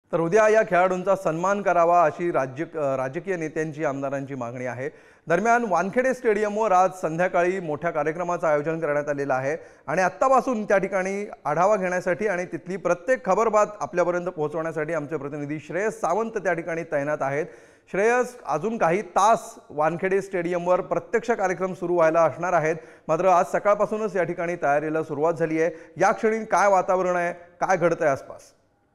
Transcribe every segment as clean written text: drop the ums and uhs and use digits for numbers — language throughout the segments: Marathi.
तर उद्या या खेळाडूंचा सन्मान करावा अशी राजकीय नेत्यांची आमदारांची मागणी आहे। दरम्यान वानखेडे स्टेडियमवर आज संध्याकाळी मोठ्या कार्यक्रमाचं आयोजन करण्यात आलेलं आहे आणि आत्तापासून त्या ठिकाणी आढावा घेण्यासाठी आणि तिथली प्रत्येक खबरबात आपल्यापर्यंत पोहोचवण्यासाठी आमचे प्रतिनिधी श्रेयस सावंत त्या ठिकाणी तैनात आहेत। श्रेयस, अजून काही तास वानखेडे स्टेडियमवर प्रत्यक्ष कार्यक्रम सुरू व्हायला असणार आहेत, मात्र आज सकाळपासूनच या ठिकाणी तयारीला सुरुवात झाली आहे। या क्षणी काय वातावरण आहे, काय घडतंय आसपास?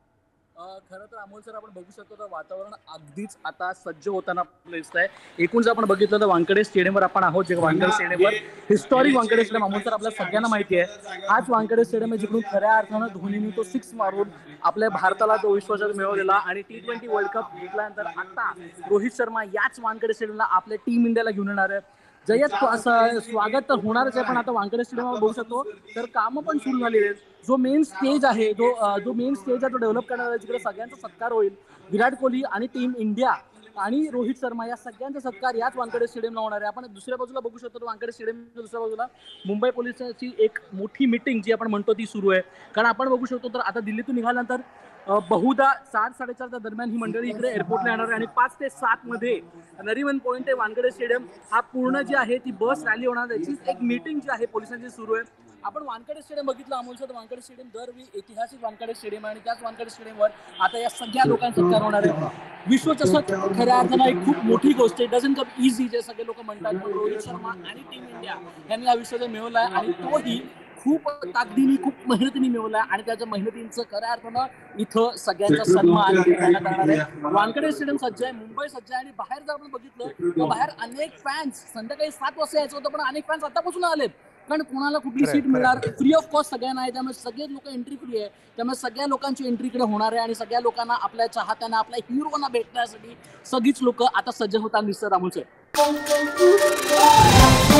खरं तर अमोल सर, आपण बघू शकतो तर वातावरण अगदीच आता सज्ज होताना दिसत आहे। एकूण जर आपण बघितलं तर वानखेडे स्टेडियमवर आपण आहोत, जे वानखेडे स्टेडियमवर historic Wankhede stadium Amol sir आपल्याला सगळ्यांना माहिती आहे। हाच वानखेडे स्टेडियम आहे जिकडून खऱ्या अर्थानं धोनीने तो 6 मारून आपल्या भारताला तो विश्वचषक मिळवलेला आणि T20 वर्ल्ड कप जिंकल्यानंतर आता रोहित शर्मा याच वानखेडे स्टेडियमला आपल्या टीम इंडियाला घेऊन येणार आहे। जय्यत स्वागत तर होणारच आहे, पण आता वानखेडे स्टेडियमवर बघू शकतो तर कामं पण सुरू झालेली आहेत। जो मेन स्टेज आहे जो मेन स्टेज आहे तो डेव्हलप करणार आहे, जिकडे सगळ्यांचा सत्कार होईल। विराट कोहली आणि टीम इंडिया आणि रोहित शर्मा या सगळ्यांचा सत्कार याच वानखेडे स्टेडियमला होणार आहे। आपण दुसऱ्या बाजूला बघू शकतो तर वानखेडे स्टेडियमच्या दुसऱ्या बाजूला मुंबई पोलिसांची एक मोठी मीटिंग जी आपण म्हणतो ती सुरू आहे। कारण आपण बघू शकतो तर आता दिल्लीतून निघाल्यानंतर बहुधा 7-4:30च्या दरम्यान ही मंडळी इकडे एअरपोर्टला येणार आहे आणि 5 ते 7 मध्ये नरिमन पॉइंट ते वानखेडे स्टेडियम हा पूर्ण जी आहे ती बस रॅली होणार। त्याची एक मीटिंग जी आहे पोलिसांची सुरू आहे। आपण वानखेडे स्टेडियम बघितलं अमोल सर, वानखेडे स्टेडियम दरवेळी ऐतिहासिक वानखेडे स्टेडियम आहे आणि त्याच वानखेडे स्टेडियमवर आता या सगळ्या लोकांचा सत्कार होणार आहे। विश्वचषक खऱ्या अर्थानं एक खूप मोठी गोष्ट आहे, डझंट कम इझी जे सगळे लोक म्हणतात, पण रोहित शर्मा आणि टीम इंडिया यांनी हा विश्वचषक मिळवला आहे आणि तोही खूप ताकदीने खूप मेहनतीने मिळवला आणि त्याच्या मेहनतींचं खऱ्या अर्थानं इथं सगळ्यांचा सन्मान करण्यात येणार आहे। वानखेडे स्टेडियम सज्ज आहे, मुंबई सज्ज आहे आणि बाहेर जर आपण बघितलं तर बाहेर अनेक फॅन्स, संध्याकाळी 7 वाजता यायचं होतं पण अनेक फॅन्स आतापासून आलेत, कारण कोणाला कुठली सीट मिळणार, फ्री ऑफ कॉस्ट सगळ्यांना आहे, त्यामुळे सगळे लोक एंट्री फ्री आहे। त्यामुळे सगळ्या लोकांची एंट्री इकडे होणार आहे आणि सगळ्या लोकांना आपल्या चाहत्यांना आपल्या हिरोना भेटण्यासाठी सगळीच लोक आता सज्ज होताना दिसतात अमोल सर।